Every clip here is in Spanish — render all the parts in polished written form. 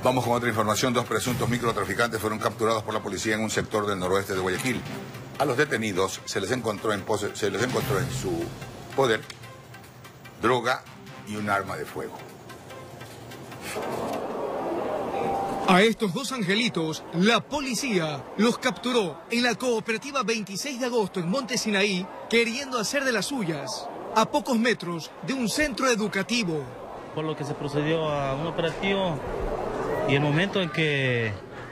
Vamos con otra información. 2 presuntos microtraficantes fueron capturados por la policía en un sector del noroeste de Guayaquil. A los detenidos se les encontró en su poder droga y un arma de fuego. A estos 2 angelitos, la policía los capturó en la cooperativa 26 de agosto en Monte Sinaí, queriendo hacer de las suyas, a pocos metros de un centro educativo. Por lo que se procedió a un operativo y el momento en que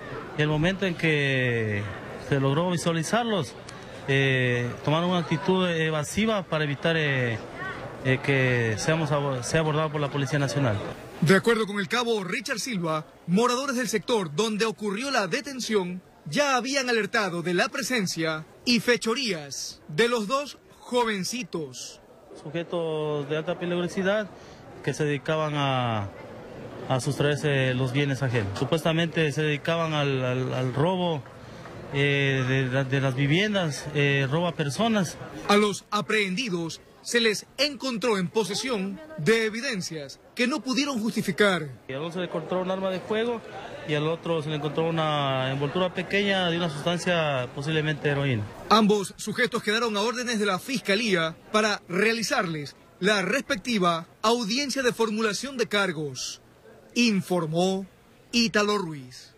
se logró visualizarlos, tomaron una actitud evasiva para evitar que sea abordado por la Policía Nacional. De acuerdo con el cabo Richard Silva, moradores del sector donde ocurrió la detención ya habían alertado de la presencia y fechorías de los 2 jovencitos. Sujetos de alta peligrosidad que se dedicaban a sustraerse los bienes ajenos. Supuestamente se dedicaban al robo de las viviendas, robo a personas. A los aprehendidos se les encontró en posesión de evidencias que no pudieron justificar. A uno se le encontró un arma de fuego y al otro se le encontró una envoltura pequeña de una sustancia posiblemente heroína. Ambos sujetos quedaron a órdenes de la Fiscalía para realizarles la respectiva audiencia de formulación de cargos, informó Ítalo Ruiz.